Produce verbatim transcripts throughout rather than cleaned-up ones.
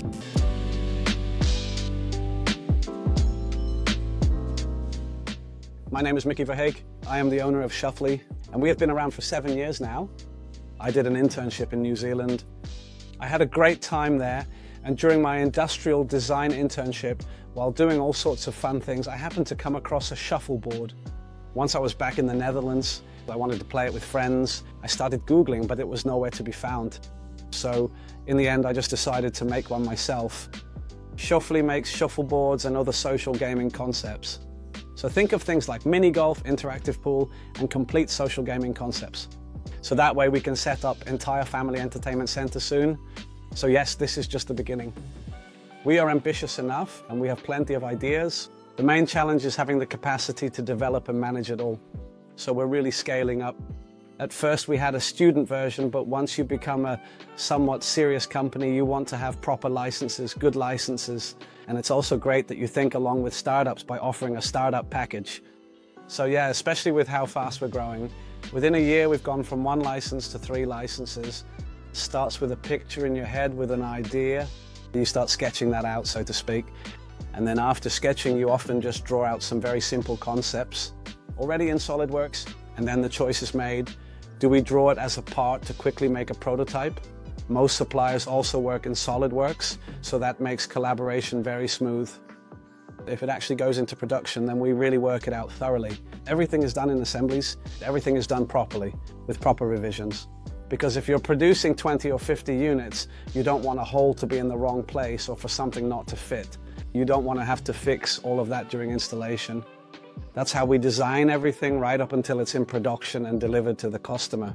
My name is Mickey Verheeg. I am the owner of Shuffly, and we have been around for seven years now. I did an internship in New Zealand. I had a great time there, and during my industrial design internship, while doing all sorts of fun things, I happened to come across a shuffleboard. Once I was back in the Netherlands, I wanted to play it with friends. I started Googling, but it was nowhere to be found. So in the end, I just decided to make one myself. Shuffly makes shuffleboards and other social gaming concepts. So think of things like mini golf, interactive pool, and complete social gaming concepts. So that way we can set up entire family entertainment centers soon. So yes, this is just the beginning. We are ambitious enough and we have plenty of ideas. The main challenge is having the capacity to develop and manage it all. So we're really scaling up. At first we had a student version, but once you become a somewhat serious company, you want to have proper licenses, good licenses. And it's also great that you think along with startups by offering a startup package. So yeah, especially with how fast we're growing. Within a year, we've gone from one license to three licenses. It starts with a picture in your head with an idea. You start sketching that out, so to speak. And then after sketching, you often just draw out some very simple concepts already in Solidworks. And then the choice is made. Do we draw it as a part to quickly make a prototype? Most suppliers also work in Solidworks, so that makes collaboration very smooth. If it actually goes into production, then we really work it out thoroughly. Everything is done in assemblies, everything is done properly, with proper revisions. Because if you're producing twenty or fifty units, you don't want a hole to be in the wrong place or for something not to fit. You don't want to have to fix all of that during installation. That's how we design everything right up until it's in production and delivered to the customer.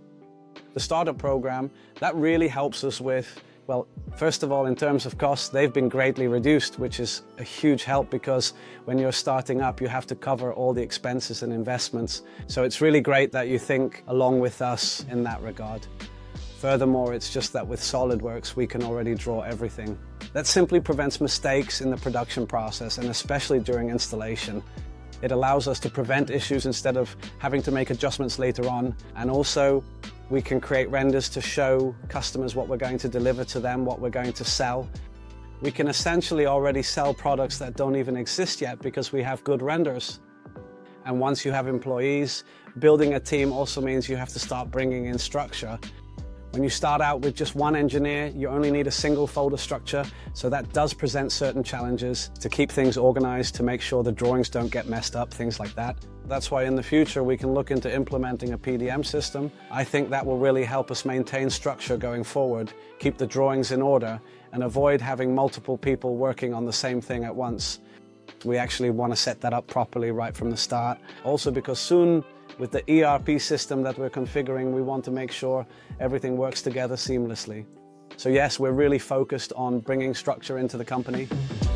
The startup program, that really helps us with, well, first of all, in terms of costs, they've been greatly reduced, which is a huge help because when you're starting up, you have to cover all the expenses and investments. So it's really great that you think along with us in that regard. Furthermore, it's just that with Solidworks, we can already draw everything. That simply prevents mistakes in the production process and especially during installation. It allows us to prevent issues instead of having to make adjustments later on. And also, we can create renders to show customers what we're going to deliver to them, what we're going to sell. We can essentially already sell products that don't even exist yet because we have good renders. And once you have employees, building a team also means you have to start bringing in structure. When you start out with just one engineer, you only need a single folder structure, so that does present certain challenges to keep things organized, to make sure the drawings don't get messed up, things like that. That's why in the future we can look into implementing a P D M system. I think that will really help us maintain structure going forward, keep the drawings in order, and avoid having multiple people working on the same thing at once. We actually want to set that up properly right from the start. Also because soon, with the E R P system that we're configuring, we want to make sure everything works together seamlessly. So yes, we're really focused on bringing structure into the company.